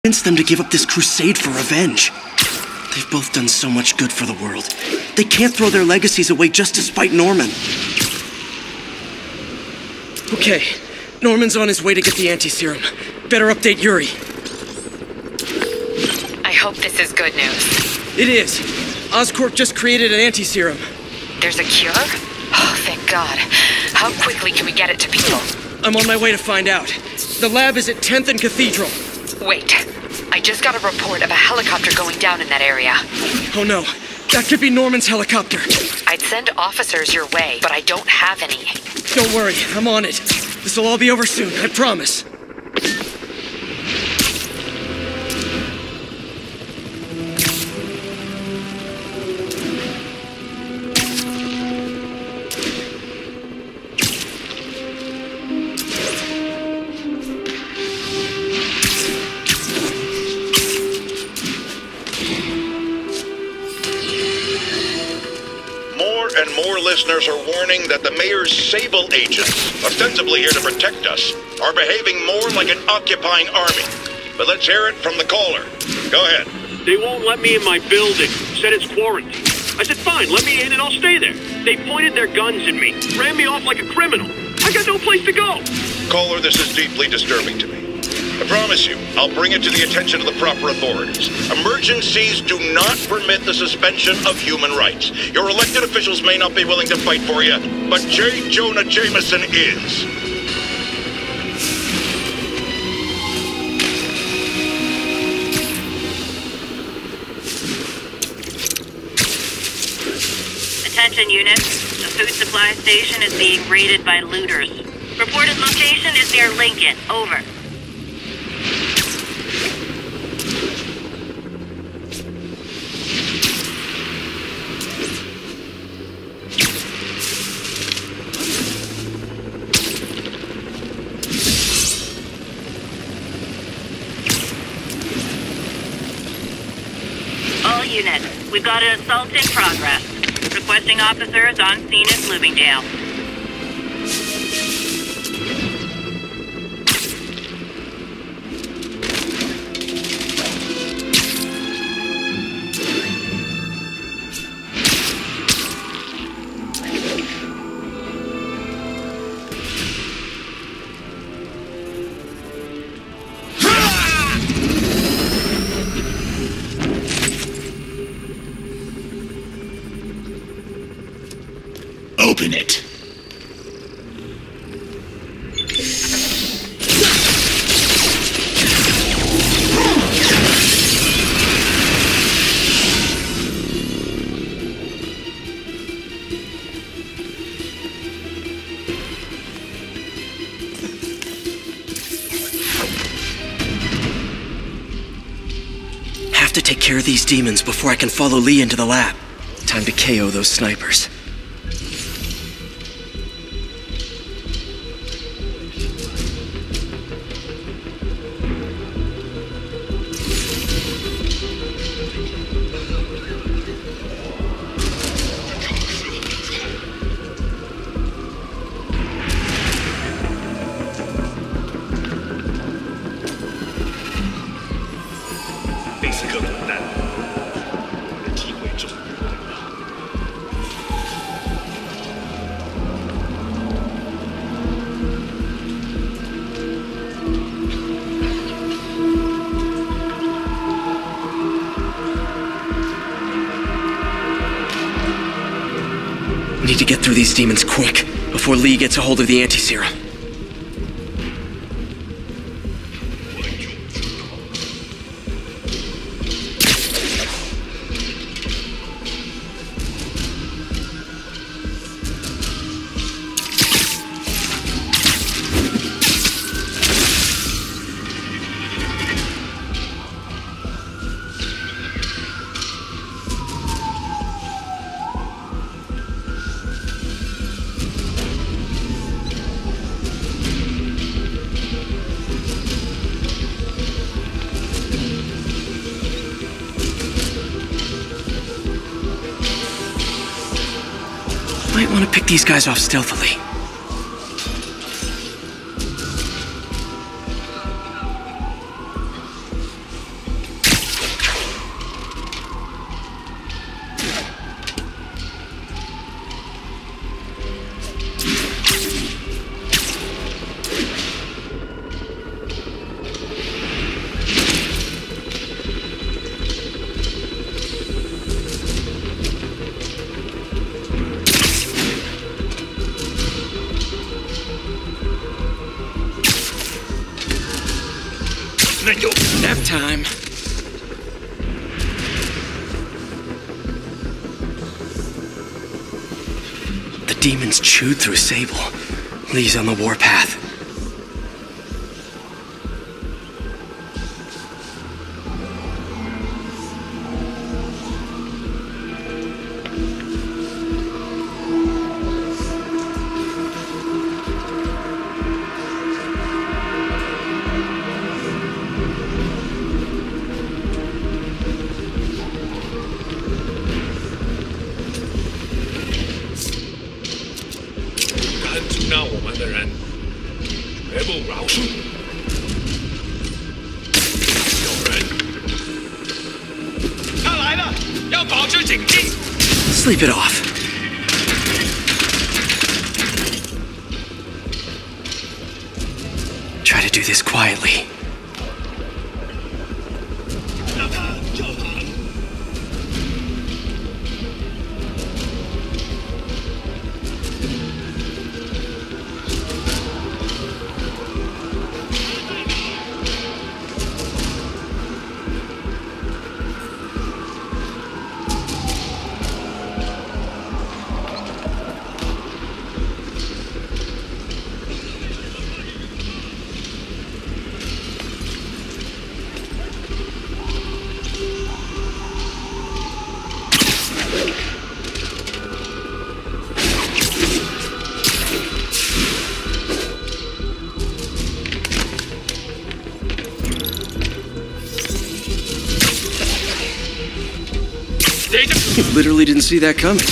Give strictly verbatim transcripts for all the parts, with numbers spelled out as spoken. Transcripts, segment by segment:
convince them to give up this crusade for revenge. They've both done so much good for the world. They can't throw their legacies away just to spite Norman. Okay, Norman's on his way to get the anti-serum. Better update Yuri. I hope this is good news. It is. Oscorp just created an anti-serum. There's a cure? Oh, thank God. How quickly can we get it to people? I'm on my way to find out. The lab is at tenth and Cathedral. Wait. I just got a report of a helicopter going down in that area. Oh no. That could be Norman's helicopter. I'd send officers your way, but I don't have any. Don't worry. I'm on it. This'll all be over soon. I promise. Listeners are warning that the mayor's Sable agents, ostensibly here to protect us, are behaving more like an occupying army. But let's hear it from the caller. Go ahead. They won't let me in my building. Said it's quarantined. I said, fine, let me in and I'll stay there. They pointed their guns at me, ran me off like a criminal. I got no place to go. Caller, this is deeply disturbing to me. I promise you, I'll bring it to the attention of the proper authorities. Emergencies do not permit the suspension of human rights. Your elected officials may not be willing to fight for you, but J. Jonah Jameson is. Attention units. The food supply station is being raided by looters. Reported location is near Lincoln. Over. All units, we've got an assault in progress. Requesting officers on scene at Bloomingdale. Open it. Have to take care of these demons before I can follow Lee into the lab. Time to K O those snipers. Need to get through these demons quick, before Lee gets a hold of the anti-serum. Might want to pick these guys off stealthily. Nap time. The demons chewed through Sable. Lee's on the warpath. Sleep it off. Try to do this quietly. Literally didn't see that coming.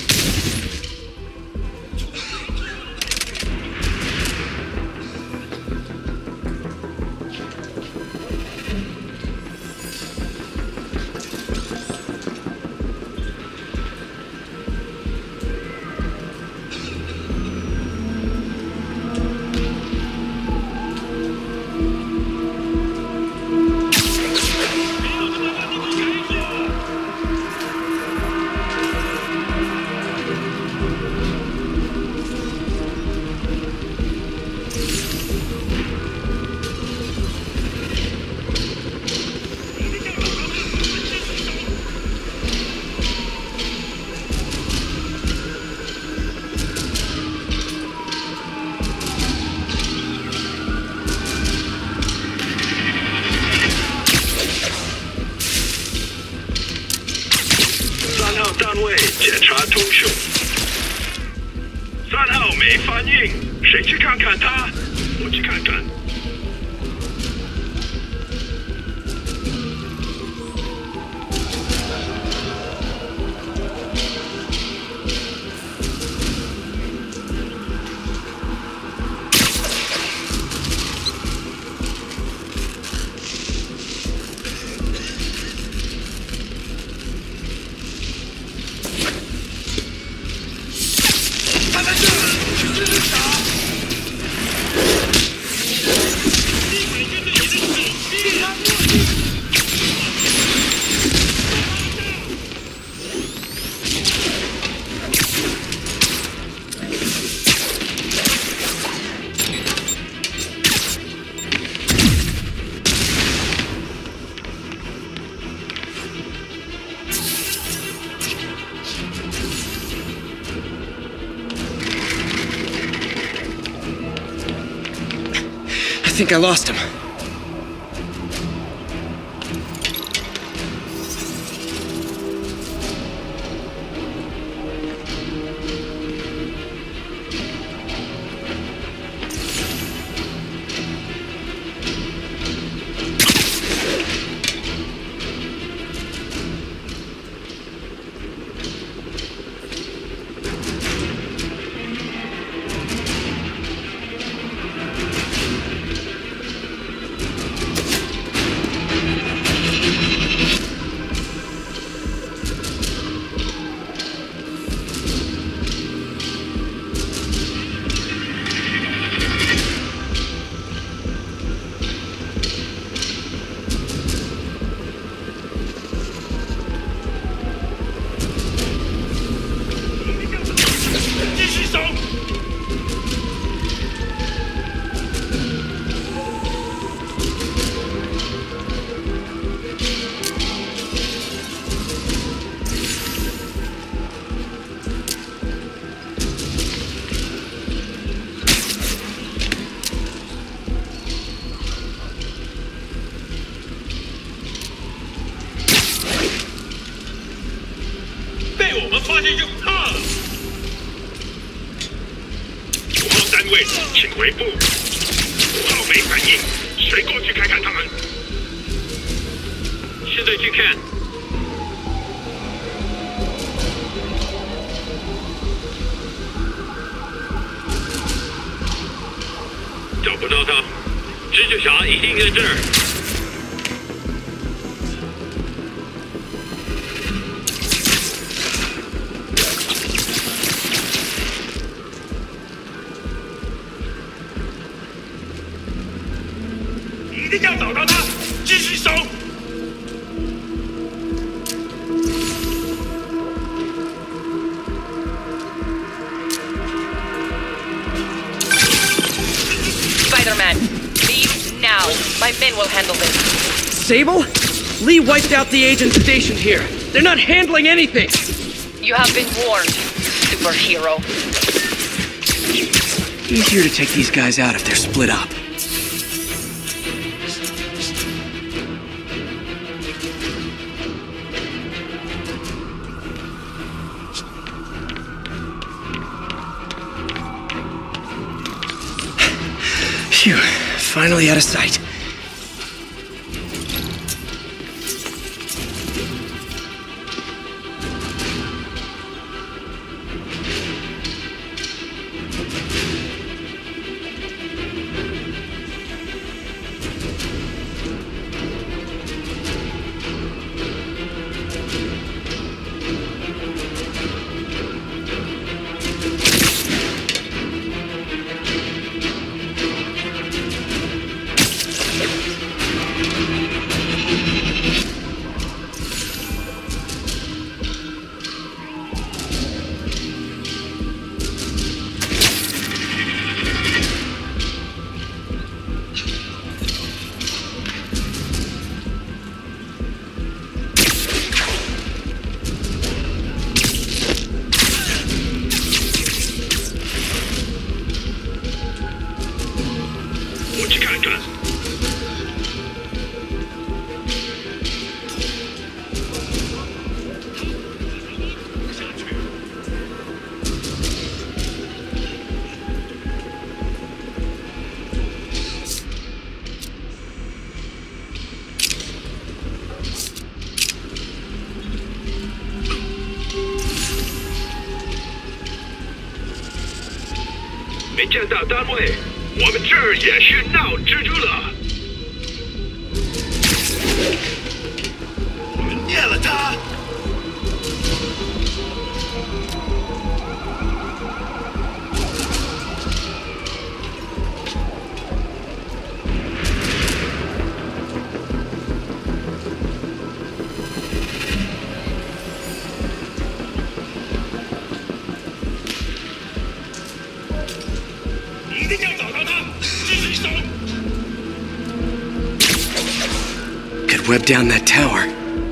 I think I lost him. 位置请回复。五号没反应，谁过去看看他们？现在去看。找不到他，蜘蛛侠一定在这儿。 一定要找到他，继续搜。 Spider-Man, leave now. My men will handle this. Sable? Lee wiped out the agents stationed here. They're not handling anything. You have been warned, superhero. Easier to take these guys out if they're split up. Phew, finally out of sight. 没见到单位，我们这儿也是闹蜘蛛了。 我们灭了他。一定要找到他，继续搜。 Could web down that tower.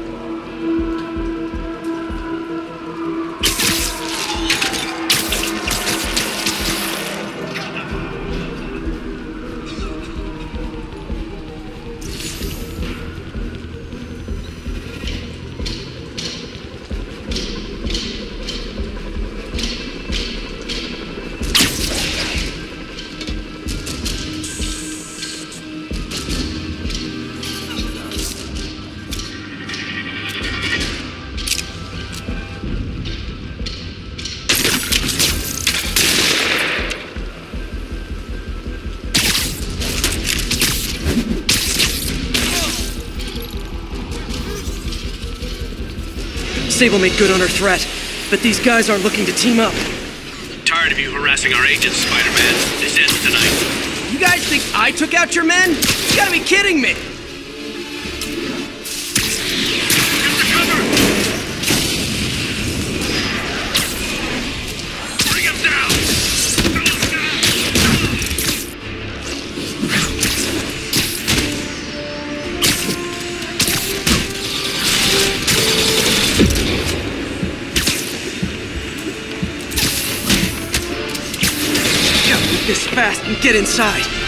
Sable made good on her threat, but these guys aren't looking to team up. Tired of you harassing our agents, Spider-Man. This ends tonight. You guys think I took out your men? You gotta be kidding me! Get the cover! Bring him down! Gotta move this fast and get inside.